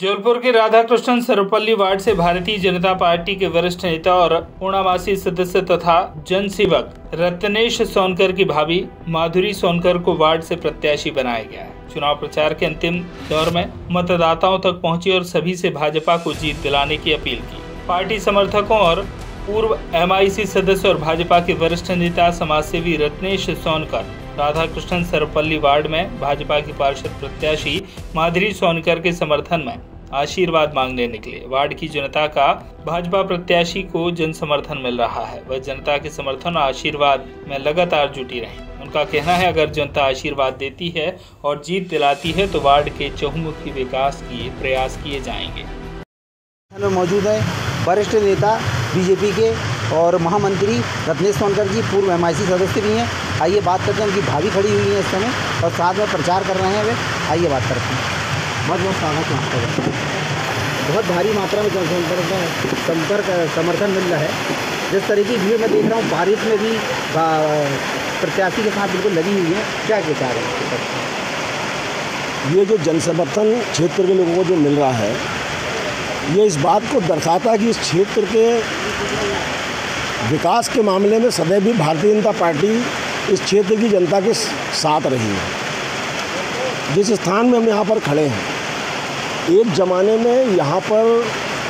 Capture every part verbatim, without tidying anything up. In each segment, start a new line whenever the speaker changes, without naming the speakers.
जबलपुर के राधाकृष्णन सर्वपल्ली वार्ड से भारतीय जनता पार्टी के वरिष्ठ नेता और पूर्णमासी सदस्य तथा जन सेवक रत्नेश सोनकर की भाभी माधुरी सोनकर को वार्ड से प्रत्याशी बनाया गया है। चुनाव प्रचार के अंतिम दौर में मतदाताओं तक पहुंची और सभी से भाजपा को जीत दिलाने की अपील की। पार्टी समर्थकों और पूर्व एम आई सी सदस्य और भाजपा के वरिष्ठ नेता समाजसेवी रत्नेश सोनकर राधाकृष्णन सर्वपल्ली वार्ड में भाजपा की पार्षद प्रत्याशी माधुरी सोनकर के समर्थन में आशीर्वाद मांगने निकले। वार्ड की जनता का भाजपा प्रत्याशी को जन समर्थन मिल रहा है। वह जनता के समर्थन और आशीर्वाद में लगातार जुटी रही। उनका कहना है, अगर जनता आशीर्वाद देती है और जीत दिलाती है तो वार्ड के चहुमुखी विकास के प्रयास किए जाएंगे।
मौजूद है वरिष्ठ नेता बीजेपी के और महामंत्री रत्नेश सोनकर जी, पूर्व एम आई सी सदस्य भी हैं। आइए बात करते हैं। उनकी भाभी खड़ी हुई है इस समय और साथ में प्रचार कर रहे हैं वे। आइए बात करते हैं। बहुत बहुत स्वागत है आपका। बहुत भारी मात्रा में जनसंपर्क संपर्क समर्थन मिल रहा है। जिस तरीके की भीड़ मैं देख रहा हूँ, बारिश में भी प्रत्याशी के साथ बिल्कुल लगी हुई है। क्या विचार है?
ये जो जनसमर्थन क्षेत्र के लोगों को जो मिल रहा है, ये इस बात को दर्शाता है कि इस क्षेत्र के विकास के मामले में सदैव भी भारतीय जनता पार्टी इस क्षेत्र की जनता के साथ रही है। जिस स्थान में हम यहाँ पर खड़े हैं, एक ज़माने में यहाँ पर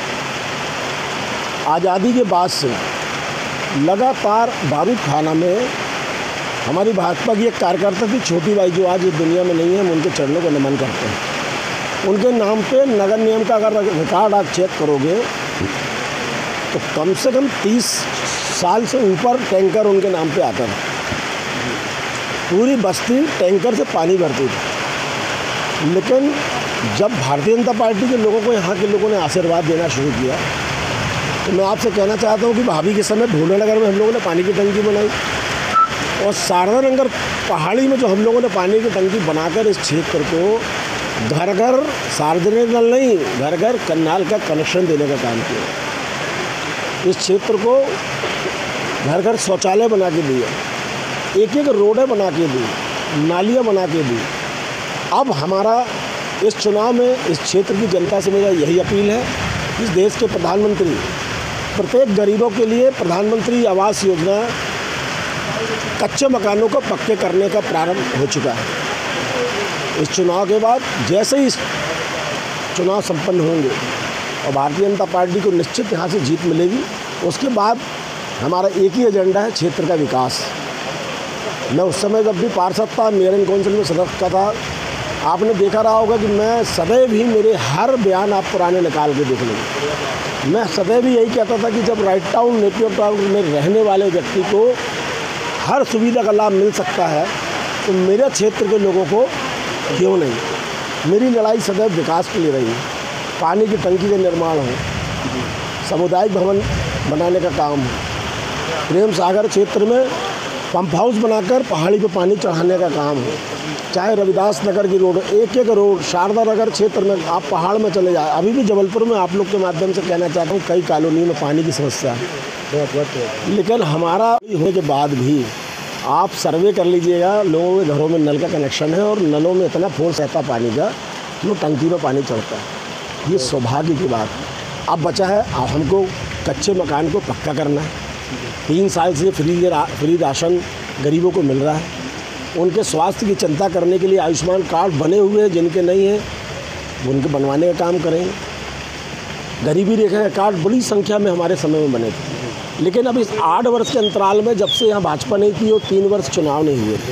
आज़ादी के बाद से लगातार बारूद खाना में हमारी भाजपा की एक कार्यकर्ता थी, छोटी बाई, जो आज इस दुनिया में नहीं है। हम उनके चरणों को नमन करते हैं। उनके नाम पे नगर निगम का अगर रिकॉर्ड आप चेक करोगे तो कम से कम तीस साल से ऊपर टैंकर उनके नाम पे आता था। पूरी बस्ती टैंकर से पानी भरती थी। लेकिन जब भारतीय जनता पार्टी के लोगों को, यहाँ के लोगों ने आशीर्वाद देना शुरू किया, तो मैं आपसे कहना चाहता हूँ कि भाभी के समय ढूंढनगर में हम लोगों ने पानी की टंकी बनाई और शारदा नगर पहाड़ी में जो हम लोगों ने पानी की टंकी बनाकर इस क्षेत्र को घर घर, सार्वजनिक नल नहीं, घर घर कनाल का कनेक्शन देने का काम किया। इस क्षेत्र को घर घर शौचालय बना के दिया, एक एक रोडें बना के दी, नालियाँ बना के दी। अब हमारा इस चुनाव में इस क्षेत्र की जनता से मेरा यही अपील है, इस देश के प्रधानमंत्री प्रत्येक गरीबों के लिए प्रधानमंत्री आवास योजना, कच्चे मकानों को पक्के करने का प्रारंभ हो चुका है। इस चुनाव के बाद जैसे ही चुनाव संपन्न होंगे और भारतीय जनता पार्टी को निश्चित यहाँ से जीत मिलेगी, उसके बाद हमारा एक ही एजेंडा है, क्षेत्र का विकास। मैं उस समय जब भी पार्षद था, मेयर काउंसिल में सदस्य था, आपने देखा रहा होगा कि मैं सदैव ही, मेरे हर बयान आप पुराने निकाल के देख लेंगे, मैं सदैव ही यही कहता था कि जब राइट टाउन, नेपियर टाउन में रहने वाले व्यक्ति को हर सुविधा का लाभ मिल सकता है तो मेरे क्षेत्र के लोगों को क्यों नहीं। मेरी लड़ाई सदैव विकास के लिए रही है। पानी की टंकी का निर्माण हो, सामुदायिक भवन बनाने का काम हो, प्रेम सागर क्षेत्र में पंप हाउस बनाकर पहाड़ी पे पानी चढ़ाने का काम हो, चाहे रविदास नगर की रोड, एक एक रोड, शारदा नगर क्षेत्र में आप पहाड़ में चले जाए। अभी भी जबलपुर में आप लोग के माध्यम से कहना चाहता हूँ, कई कॉलोनी में पानी की समस्या है। लेकिन हमारा होने के बाद भी आप सर्वे कर लीजिएगा, लोगों के घरों में नल का कनेक्शन है और नलों में इतना फोर्स रहता पानी का कि वो टंकी में पानी चढ़ता है। ये सौभाग्य की बात है। अब बचा है, अब हमको कच्चे मकान को पक्का करना है। तीन साल से फ्री फ्री राशन गरीबों को मिल रहा है। उनके स्वास्थ्य की चिंता करने के लिए आयुष्मान कार्ड बने हुए हैं, जिनके नहीं हैं उनके बनवाने का काम करेंगे। गरीबी रेखा का कार्ड बड़ी संख्या में हमारे समय में बने थे, लेकिन अब इस आठ वर्ष के अंतराल में जब से यहाँ भाजपा नहीं थी और तीन वर्ष चुनाव नहीं हुए थे,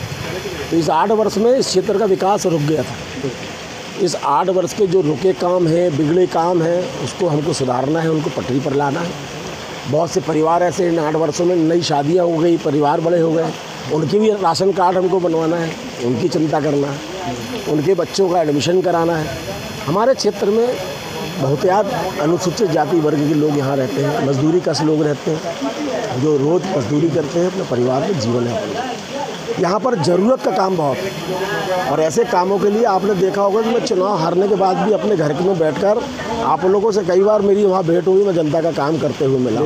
तो इस आठ वर्ष में इस क्षेत्र का विकास रुक गया था। इस आठ वर्ष के जो रुके काम हैं, बिगड़े काम हैं, उसको हमको सुधारना है, उनको पटरी पर लाना है। बहुत से परिवार ऐसे इन आठ वर्षों में नई शादियाँ हो गई, परिवार बड़े हो गए, उनके भी राशन कार्ड हमको बनवाना है, उनकी चिंता करना है, उनके बच्चों का एडमिशन कराना है। हमारे क्षेत्र में बहुतायत अनुसूचित जाति वर्ग के लोग यहाँ रहते हैं, मजदूरी कश लोग रहते हैं, जो रोज़ मजदूरी करते हैं, अपने परिवार में जीवन है। यहाँ पर ज़रूरत का काम बहुत है और ऐसे कामों के लिए आपने देखा होगा कि मैं चुनाव हारने के बाद भी अपने घर में बैठकर आप लोगों से कई बार मेरी वहाँ भेंट हुई, मैं जनता का काम करते हुए मिला।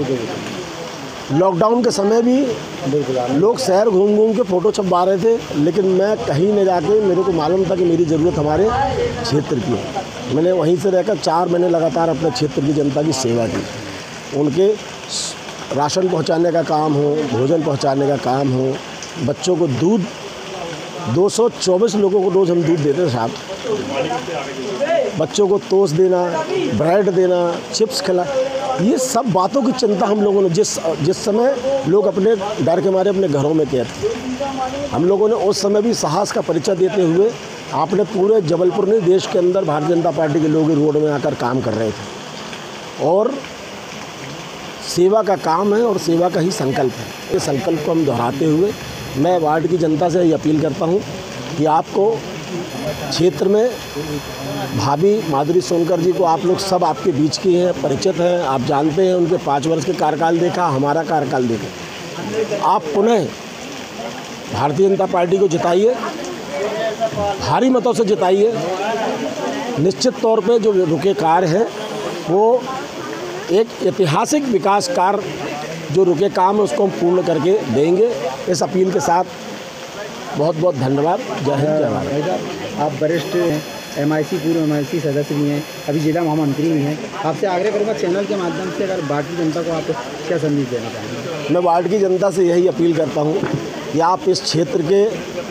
लॉकडाउन के समय भी लोग शहर घूम घूम के फ़ोटो छपवा रहे थे, लेकिन मैं कहीं न जाके, मेरे को मालूम था कि मेरी ज़रूरत हमारे क्षेत्र की है। मैंने वहीं से रहकर चार महीने लगातार अपने क्षेत्र की जनता की सेवा की। उनके राशन पहुंचाने का काम हो, भोजन पहुंचाने का काम हो, बच्चों को दूध दो सौ चौबीस लोगों को रोज़ हम दूध देते हैं साहब। बच्चों को टोस्ट देना, ब्रेड देना, चिप्स खिला, ये सब बातों की चिंता हम लोगों ने जिस जिस समय लोग अपने डर के मारे अपने घरों में कैद थे, हम लोगों ने उस समय भी साहस का परिचय देते हुए आपने पूरे जबलपुर ने देश के अंदर भारतीय जनता पार्टी के लोग रोड में आकर काम कर रहे थे और सेवा का काम है और सेवा का ही संकल्प है। ये संकल्प को हम दोहराते हुए मैं वार्ड की जनता से ये अपील करता हूँ कि आपको क्षेत्र में भाभी माधुरी सोनकर जी को आप लोग सब आपके बीच की हैं, परिचित हैं, आप जानते हैं, उनके पाँच वर्ष के कार्यकाल देखा, हमारा कार्यकाल देखा। आप पुनः भारतीय जनता पार्टी को जिताइए, भारी मतों से जिताइए। निश्चित तौर पे जो रुके कार्य हैं वो एक ऐतिहासिक विकास कार्य जो रुके काम है उसको हम पूर्ण करके देंगे। इस अपील के साथ बहुत बहुत धन्यवाद। जय हिंद, जय भारत।
आप वरिष्ठ एम आई सी पूर्व एम आई सी सदस्य भी हैं, अभी जिला महामंत्री भी हैं। आपसे आग्रह करूँगा चैनल के माध्यम से अगर भारतीय जनता को आप क्या संदेश देना चाहेंगे?
मैं वार्ड की जनता से यही अपील करता हूँ कि आप इस क्षेत्र के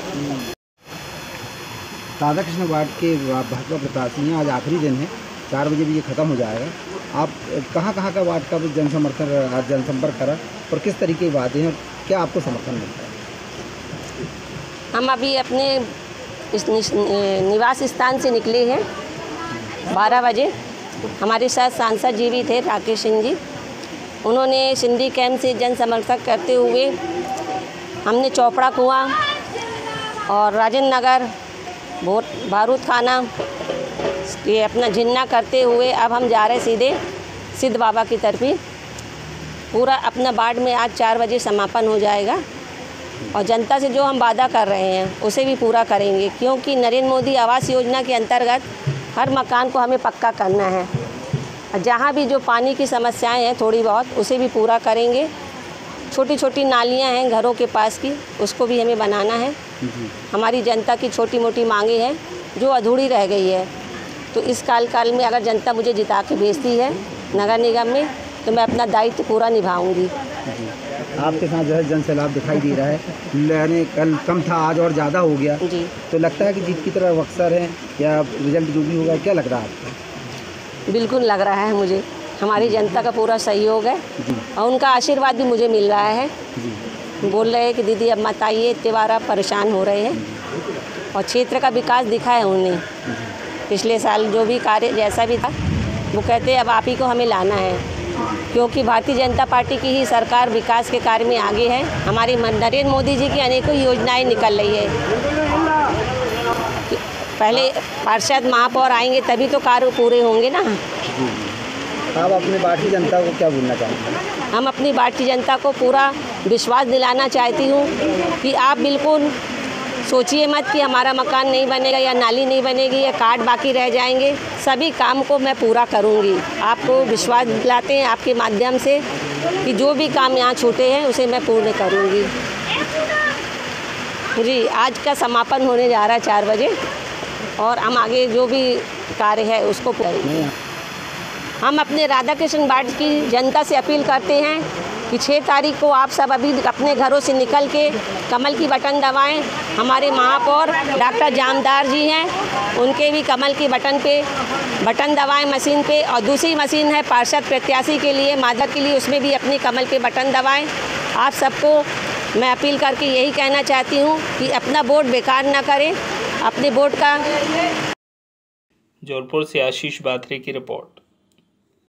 राधा कृष्ण वार्ड के भाजपा प्रत्याशी हैं। आज आखिरी दिन है, चार बजे भी ये ख़त्म हो जाएगा। आप कहाँ कहाँ का वार्ड का जन समर्थन आज जनसंपर्क करा और किस तरीके की बातें हैं, क्या आपको समर्थन मिलता है?
हम अभी अपने इस निवास स्थान से निकले हैं बारह बजे। हमारे साथ सांसद जी भी थे, राकेश सिंह जी। उन्होंने सिंधी कैंप से जन समर्थन करते हुए हमने चौपड़ा कुआं और राजेंद्र नगर भोट बारूद खाना ये अपना जिन्ना करते हुए अब हम जा रहे सीधे सिद्ध बाबा की तरफ ही। पूरा अपना वार्ड में आज चार बजे समापन हो जाएगा और जनता से जो हम वादा कर रहे हैं उसे भी पूरा करेंगे, क्योंकि नरेंद्र मोदी आवास योजना के अंतर्गत हर मकान को हमें पक्का करना है। और जहाँ भी जो पानी की समस्याएं हैं थोड़ी बहुत उसे भी पूरा करेंगे। छोटी छोटी नालियाँ हैं घरों के पास की, उसको भी हमें बनाना है। हमारी जनता की छोटी मोटी मांगे हैं जो अधूरी रह गई है, तो इस काल काल में अगर जनता मुझे जिता के भेजती है नगर निगम में तो मैं अपना दायित्व पूरा निभाऊंगी।
आपके साथ जो है जन सैलाब दिखाई दे रहा है, यानी कल कम था आज और ज़्यादा हो गया
जी।
तो लगता है कि जीत की तरफ अक्सर है या रिजल्ट जो भी होगा, क्या लग रहा है आपको?
बिल्कुल लग रहा है मुझे, हमारी जनता का पूरा सहयोग है और उनका आशीर्वाद भी मुझे मिल रहा है। बोल रहे हैं कि दीदी अब मत आइए, इतने बार आप परेशान हो रहे हैं, और क्षेत्र का विकास दिखा है उन्हें। पिछले साल जो भी कार्य जैसा भी था वो कहते हैं अब आप ही को हमें लाना है, क्योंकि भारतीय जनता पार्टी की ही सरकार विकास के कार्य में आगे है। हमारे नरेंद्र मोदी जी की अनेकों योजनाएं निकल रही है। पहले पार्षद महापौर आएंगे तभी तो कार्य पूरे होंगे ना।
आप अपने भारतीय जनता को क्या बोलना चाहेंगे?
हम अपनी भारतीय जनता को पूरा विश्वास दिलाना चाहती हूँ कि आप बिल्कुल सोचिए मत कि हमारा मकान नहीं बनेगा या नाली नहीं बनेगी या कार्ड बाकी रह जाएंगे। सभी काम को मैं पूरा करूँगी। आपको विश्वास दिलाते हैं आपके माध्यम से कि जो भी काम यहाँ छूटे हैं उसे मैं पूर्ण करूँगी। जी, आज का समापन होने जा रहा है चार बजे और हम आगे जो भी कार्य है उसको करेंगे। हम अपने राधा कृष्ण वार्ड की जनता से अपील करते हैं कि छः तारीख को आप सब अभी अपने घरों से निकल के कमल की बटन दबाएं। हमारे महापौर डॉक्टर जामदार जी हैं, उनके भी कमल की बटन पे बटन दबाएं मशीन पे, और दूसरी मशीन है पार्षद प्रत्याशी के लिए माधव के लिए, उसमें भी अपनी कमल पे बटन दबाएं। आप सबको मैं अपील करके यही कहना चाहती हूँ कि अपना वोट बेकार ना करें, अपने वोट का।
जौनपुर से आशीष बात्रे की रिपोर्ट।